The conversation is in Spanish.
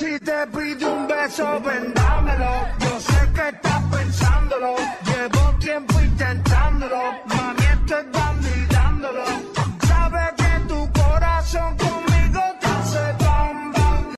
Si te pide un beso, ven, dámelo. Yo sé que estás pensándolo. Llevo tiempo intentándolo. Mami, esto es